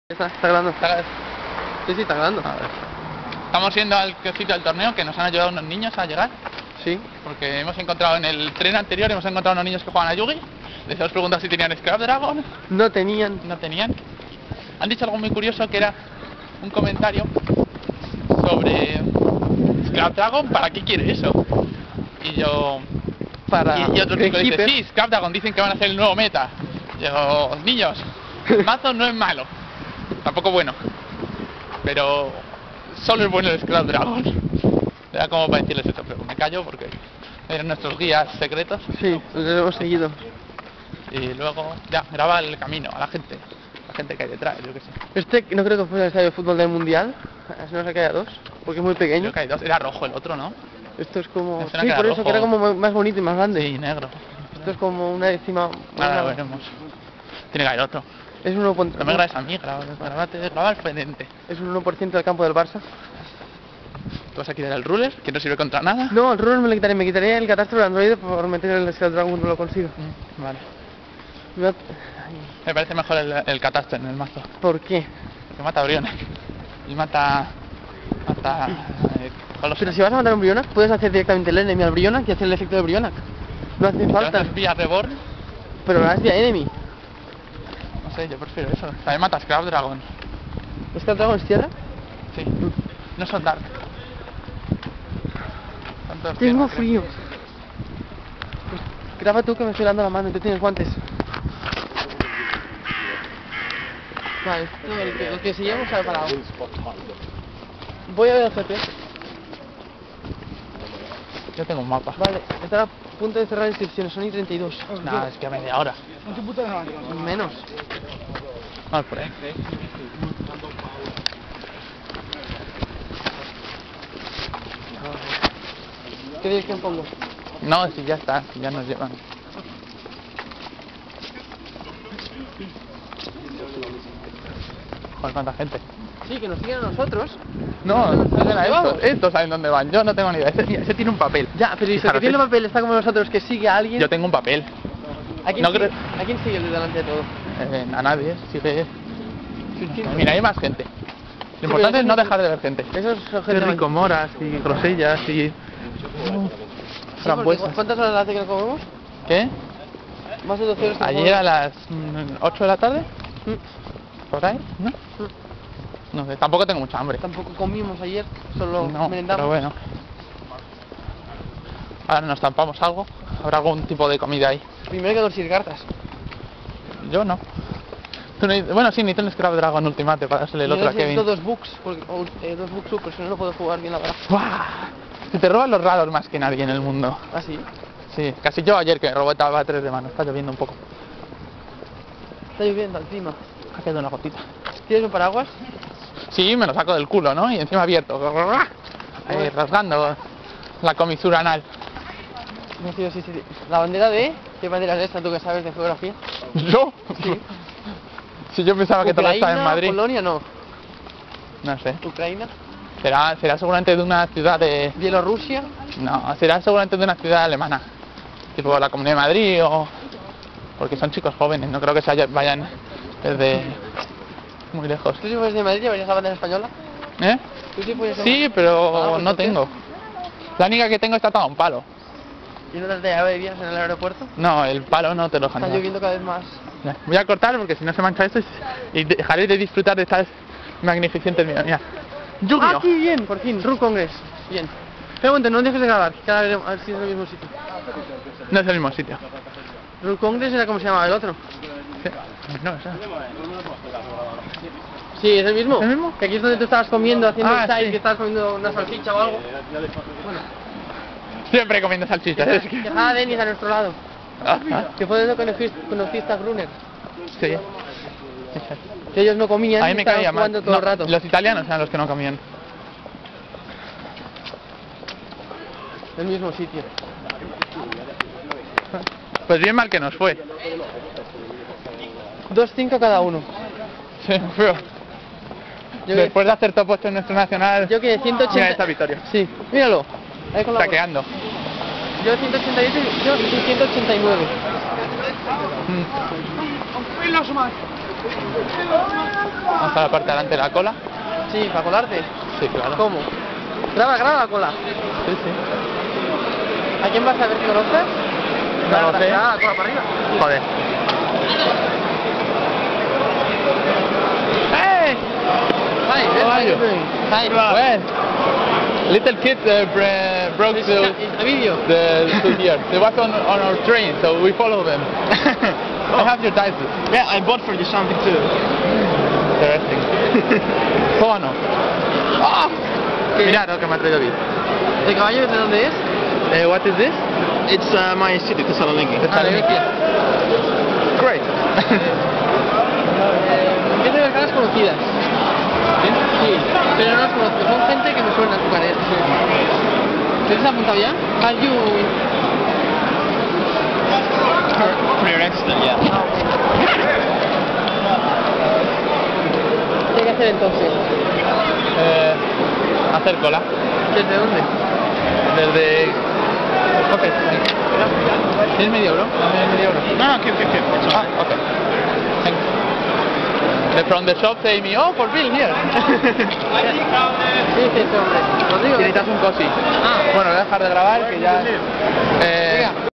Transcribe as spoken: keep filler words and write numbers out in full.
Está, está grabando. Está... Sí, sí, está grabando. A ver. Estamos yendo al sitio del torneo que nos han ayudado unos niños a llegar. Sí. Porque hemos encontrado en el tren anterior, hemos encontrado unos niños que juegan a Yugi. Les hemos preguntado si tenían Scrap Dragon. No tenían. No tenían. Han dicho algo muy curioso que era un comentario sobre Scrap Dragon, ¿para qué quiere eso? Y yo... Para... Y, y otro chico dice, sí, Scrap Dragon, dicen que van a hacer el nuevo meta. Y yo, niños, el mazo no es malo. Tampoco bueno. Pero solo es bueno el Scrap Dragon. Era como para decirles esto, pero me callo porque eran nuestros guías secretos. Sí, los hemos seguido. Y luego ya graba el camino a la gente. La gente que hay detrás, yo qué sé. Este no creo que fuera el estadio de fútbol del mundial. No sé que haya dos, porque es muy pequeño. Creo que hay dos. Era rojo el otro, ¿no? Esto es como... Me suena Sí, que por era eso, rojo. que era como más bonito y más grande. Sí, negro. Esto es como una décima... Ahora una... lo veremos. Tiene que haber otro. Es un uno por... No me grabes a mí, graba, grabate, graba al pendiente. Es un uno por ciento del campo del Barça. ¿Tú vas a quitar el ruler? ¿Que no sirve contra nada? No, el ruler me lo quitaré. Me quitaré el catastro de Android por meter el Scrap Dragon cuando lo consigo. Mm, vale. Me... Me parece mejor el, el catastro en el mazo. ¿Por qué? Porque mata a Briones. Y mata... Mata... Eh, Pero si vas a matar a un Brionac, puedes hacer directamente el enemy al Brionac y hacer el efecto de Brionac. No hace falta. Vía Reborn. Pero lo harás vía enemy. No sé, yo prefiero eso. También mata a Scrap Dragon. ¿Scrap Dragon es tierra? Sí. No son dark. Son todos Tengo tierra, frío. Pues, graba tú que me estoy dando la mano y tú tienes guantes. Vale, esto, el que, el que seguimos se ha parado. Voy a ver el G P. Yo tengo un mapa. Vale, está a punto de cerrar inscripciones, son y treinta y dos. Nada, es que a media hora. Menos. Vamos por ahí. ¿Qué dirección pongo? No, si ya está, si ya nos llevan. Joder, cuánta gente. Sí, que nos siguen a nosotros. No, no ¿Dónde saben a vamos? estos. Estos saben dónde van. Yo no tengo ni idea. Ese, mira, ese tiene un papel. Ya, pero si el que tiene el papel está como nosotros, que sigue a alguien. Yo tengo un papel. ¿A quién, no sigue, creo- ¿A quién sigue el de delante de todo? Eh, a nadie. Sigue. ¿Quién? Mira, hay más gente. Lo importante pero es no eso- dejar de ver gente. Esos son Qué gente rico, moras y grosellas y... Sí, porque frambuesas. ¿cuántas horas hace que no comemos? ¿Qué? Más de doce horas. que no Ayer a comemos. las mm, ocho de la tarde. Mm, ¿Por ahí? ¿No? mm. No sé, tampoco tengo mucha hambre. Tampoco comimos ayer, solo No, merendamos. pero bueno. Ahora nos tampamos algo. Habrá algún tipo de comida ahí. Primero hay que conseguir cartas. Yo no. Tú no- Bueno, sí, necesito un Scrap Dragon Ultimate para dársele el Yo otro a necesito Kevin. dos books, porque, o, eh, dos books super, si no, no puedo jugar bien la verdad. ¡Buah! Se te roban los raros más que nadie en el mundo. ¿Ah, sí? Sí, casi yo ayer que me robé a tres de mano. Está lloviendo un poco. Está lloviendo encima. Ha quedado una gotita. ¿Tienes un paraguas? Sí, me lo saco del culo, ¿no? Y encima abierto. Ahí, rasgando la comisura anal. No, sí, sí, sí. ¿La bandera de...? ¿Qué bandera es esta, tú que sabes de geografía? ¿Yo? Sí. Si yo pensaba que todo estaba en Madrid. Polonia, no. No sé. Ucrania, Será, será seguramente de una ciudad de... Bielorrusia. No, será seguramente de una ciudad alemana. Tipo la Comunidad de Madrid o... Porque son chicos jóvenes, no creo que se haya- vayan desde muy lejos. ¿Tú si fueras de Madrid llevarías la bandera española? ¿Eh? ¿Tú si fueras de Sí, Madrid? pero Ah, pues no entonces- tengo. La única que tengo está atada a un palo. ¿Y no te llevarías en el aeropuerto? No, el palo no te lo dejan Está llevar. lloviendo cada vez más. Ya, voy a cortar porque si no se mancha esto y y dejaré de disfrutar de estas magnificentes mira, mira. ¡Ah, Yu-Gi-Oh! qué bien! Por fin, Rook Congress. Bien. Pregunta, no dejes de grabar, que ahora veremos a ver si es el mismo sitio. No es el mismo sitio. Rook Congress era como se llamaba el otro. Sí. No, eso. Sí, es el mismo. ¿Es el mismo? Que aquí es donde tú estabas comiendo, haciendo Ah, el side, sí. que estabas comiendo una salchicha o algo. Bueno, Siempre comiendo salchichas. que Es que... estaba Denis a nuestro lado. Ah, ah, Que fue donde conociste, conociste a Gruner. sí. Que ellos no comían A mí y me estaban caía mal. jugando todo No, el rato. los italianos eran los que no comían. El mismo sitio. Pues bien mal que nos fue. dos cinco cada uno. Sí, feo. Yo Después de hacer top ocho en nuestro nacional, que, yo que ciento ochenta... mira esta victoria. Sí, míralo. Ahí con la bola. Saqueando. Yo ciento ochenta y ocho y yo ciento ochenta y nueve. Mm. Un filo más. Vamos a la parte de delante de la cola. Sí, para colarte. Sí, claro. ¿Cómo? Graba, graba la cola. Sí, sí. ¿A quién vas a ver que conoces? No lo sé. Graba la cola para arriba. Joder. Hey! Hi, How are you? Hi. Well, little kid uh, br- broke It's the, a video. the to here. They was on on our train, so we follow them. I have your dices. Yeah, I bought for you something too. Interesting. Fono. ¡Ah! Mirad lo que me ha traído David. ¿El caballo de dónde es? Eh, what is this? It's uh, my city, Thessaloniki. Ah, de Grecia. Great. Yo tengo caras conocidas. Sí, pero no las conozco. Son gente que me suena a tu cara. ¿Te has apuntado ya? Are you... For your accident, yeah. ¿Qué hay que hacer entonces? Eh, hacer cola. ¿Desde dónde? Desde... Ok, ahí. ¿Tienes medio euro? Dame medio euro. No, no, keep, keep, keep. It's Ah, alright. okay. Thanks. The from the shop say me, oh, for bill here. ¿Qué dice este hombre? Rodrigo. Y necesitas un cosi. Ah. Bueno, voy a dejar de grabar que ya... Eh, Venga.